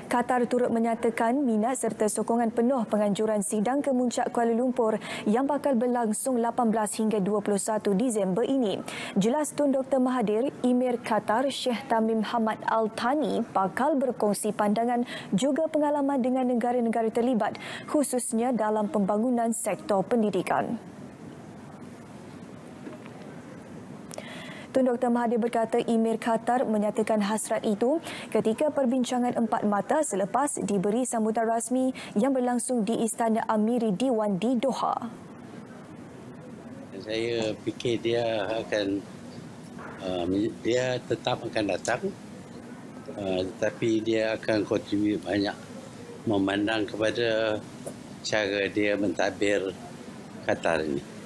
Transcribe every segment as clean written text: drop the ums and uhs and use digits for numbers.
Qatar turut menyatakan minat serta sokongan penuh penganjuran sidang Kemuncak Kuala Lumpur yang bakal berlangsung 18 hingga 21 Disember ini. Jelas Tun Dr. Mahathir, Emir Qatar Sheikh Tamim Hamad Al Thani bakal berkongsi pandangan juga pengalaman dengan negara-negara terlibat, khususnya dalam pembangunan sektor pendidikan. Tun Dr. Mahathir berkata Emir Qatar menyatakan hasrat itu ketika perbincangan empat mata selepas diberi sambutan rasmi yang berlangsung di Istana Amiri Diwan di Doha. Saya fikir dia tetap akan datang, tetapi dia akan kontribut banyak memandang kepada cara dia mentadbir Qatar ini.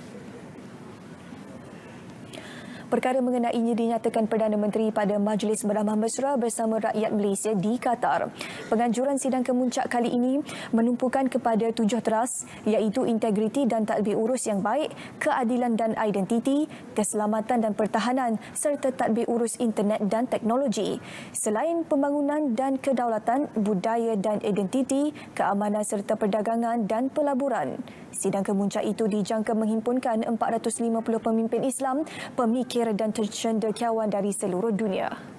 Perkara mengenainya dinyatakan Perdana Menteri pada Majlis Beramah Mesra bersama rakyat Malaysia di Qatar. Penganjuran sidang kemuncak kali ini menumpukan kepada 7 teras iaitu integriti dan tadbir urus yang baik, keadilan dan identiti, keselamatan dan pertahanan serta tadbir urus internet dan teknologi. Selain pembangunan dan kedaulatan, budaya dan identiti, keamanan serta perdagangan dan pelaburan. Sidang kemuncak itu dijangka menghimpunkan 450 pemimpin Islam, pemikir dan cendekiawan dari seluruh dunia.